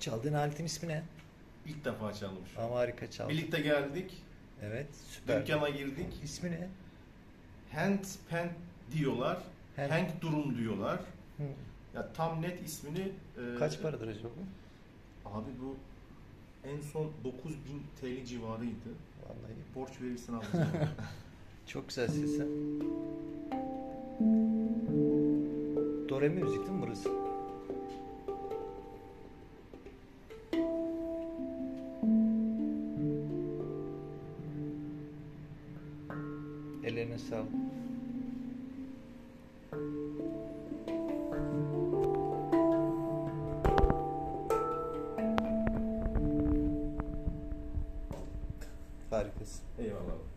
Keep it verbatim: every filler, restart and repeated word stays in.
çaldığın aletin ismi ne? İlk defa çaldım şu an. Ama harika çaldın. Birlikte geldik. Evet, süper. Dükkana girdik. İsmi ne? Handpan diyorlar. Hand- Hank Durum diyorlar. Hı. Ya tam net ismini... e, Kaç paradır acaba bu? Abi bu en son dokuz bin T L civarıydı. Vallahi Borç verirsen alacağım. çok güzel sesi. Do re mi müzik değil mi burası? Ellerine sağlık. Harikasın. Eyvallah.